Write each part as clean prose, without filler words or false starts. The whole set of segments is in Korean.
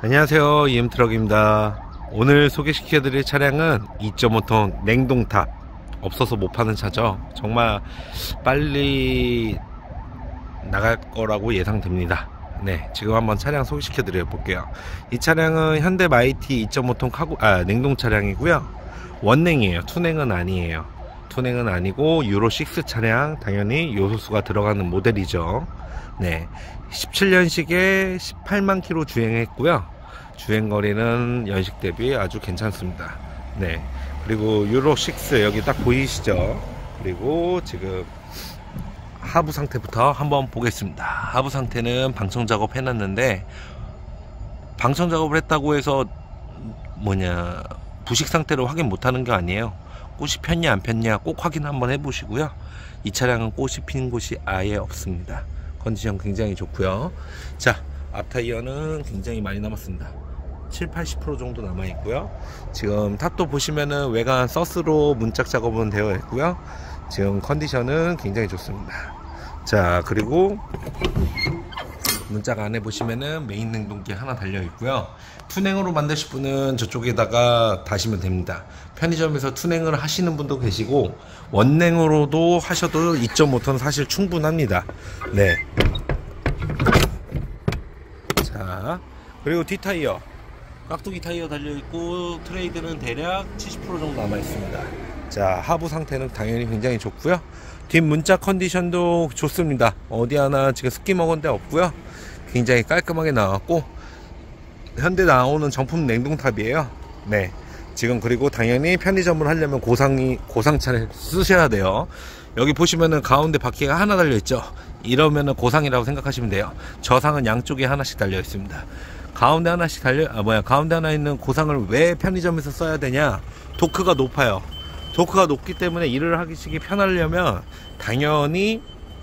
안녕하세요, EM트럭입니다. 오늘 소개시켜 드릴 차량은 2.5톤 냉동탑. 없어서 못 파는 차죠. 정말 빨리 나갈 거라고 예상됩니다. 네, 지금 한번 차량 소개시켜 드려 볼게요. 이 차량은 현대 마이티 2.5톤 냉동 차량이고요. 원냉이에요. 투냉은 아니에요. 투냉은 아니고 유로6 차량, 당연히 요소수가 들어가는 모델이죠. 네, 17년식에 18만 킬로 주행했고요. 주행거리는 연식 대비 아주 괜찮습니다. 네, 그리고 유로6 여기 딱 보이시죠? 그리고 지금 하부 상태부터 한번 보겠습니다. 하부 상태는 방청 작업 해놨는데, 방청 작업을 했다고 해서 부식 상태로 확인 못하는 게 아니에요. 꽃이 폈냐 안 폈냐 꼭 확인 한번 해보시고요. 이 차량은 꽃이 핀 곳이 아예 없습니다. 컨디션 굉장히 좋고요. 자, 앞타이어는 굉장히 많이 남았습니다. 70~80% 정도 남아있고요. 지금 탑도 보시면은 외관 서스로 문짝 작업은 되어 있고요. 지금 컨디션은 굉장히 좋습니다. 자, 그리고 문짝 안에 보시면은 메인 냉동기 하나 달려 있고요. 투냉으로 만드실 분은 저쪽에다가 다시면 됩니다. 편의점에서 투냉을 하시는 분도 계시고 원냉으로도 하셔도 2.5톤 사실 충분합니다. 네. 자, 그리고 뒷타이어 깍두기 타이어 달려있고 트레이드는 대략 70% 정도 남아있습니다. 자, 하부 상태는 당연히 굉장히 좋고요. 뒷 문짝 컨디션도 좋습니다. 어디 하나 지금 습기 먹은 데 없고요. 굉장히 깔끔하게 나왔고, 현대 나오는 정품 냉동탑이에요. 네, 지금 그리고 당연히 편의점을 하려면 고상차를 쓰셔야 돼요. 여기 보시면은 가운데 바퀴가 하나 달려있죠. 이러면은 고상이라고 생각하시면 돼요. 저상은 양쪽에 하나씩 달려 있습니다. 가운데 하나씩 가운데 하나 있는 고상을 왜 편의점에서 써야 되냐? 도크가 높아요. 도크가 높기 때문에 일을 하시기 편하려면 당연히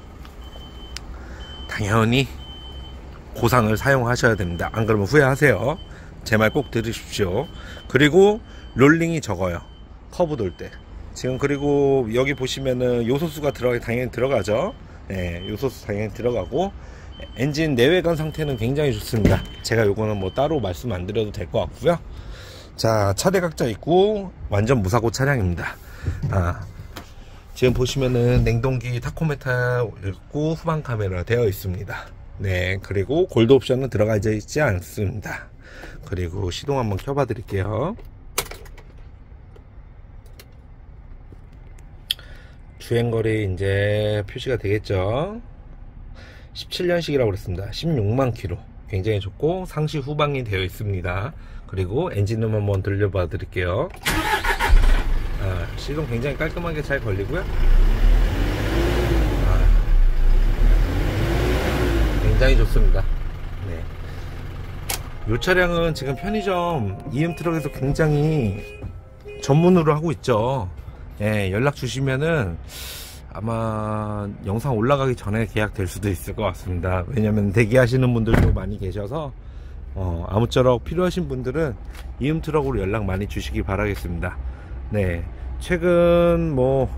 고상을 사용하셔야 됩니다. 안 그러면 후회하세요. 제 말 꼭 들으십시오. 그리고 롤링이 적어요. 커브 돌 때. 지금 그리고 여기 보시면은 요소수가 당연히 들어가죠. 네, 요소수 당연히 들어가고, 엔진 내외관 상태는 굉장히 좋습니다. 제가 요거는 따로 말씀 안 드려도 될 것 같고요. 자, 차대 각자 있고 완전 무사고 차량입니다. 지금 보시면은 냉동기 타코메타 있고 후방 카메라 되어 있습니다. 네, 그리고 골드 옵션은 들어가 있지 않습니다. 그리고 시동 한번 켜봐 드릴게요. 주행거리 이제 표시가 되겠죠. 17년식이라고 그랬습니다. 16만 킬로 굉장히 좋고 상시 후방이 되어 있습니다. 그리고 엔진음 한번 들려봐 드릴게요. 시동 굉장히 깔끔하게 잘 걸리고요. 굉장히 좋습니다. 네, 이 차량은 지금 편의점 EM트럭에서 굉장히 전문으로 하고 있죠. 예, 연락 주시면은 아마 영상 올라가기 전에 계약될 수도 있을 것 같습니다. 왜냐면 대기하시는 분들도 많이 계셔서 아무쪼록 필요하신 분들은 EM트럭으로 연락 많이 주시기 바라겠습니다. 네, 최근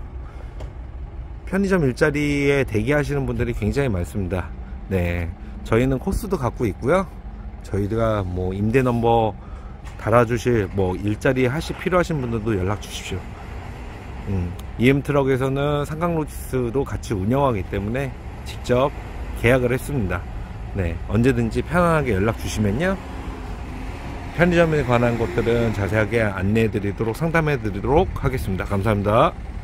편의점 일자리에 대기하시는 분들이 굉장히 많습니다. 네, 저희는 코스도 갖고 있고요. 저희가 임대 넘버 달아주실 일자리 필요하신 분들도 연락 주십시오. EM트럭에서는 삼각로지스도 같이 운영하기 때문에 직접 계약을 했습니다. 네, 언제든지 편안하게 연락 주시면요, 편의점에 관한 것들은 자세하게 안내해 드리도록, 상담해 드리도록 하겠습니다. 감사합니다.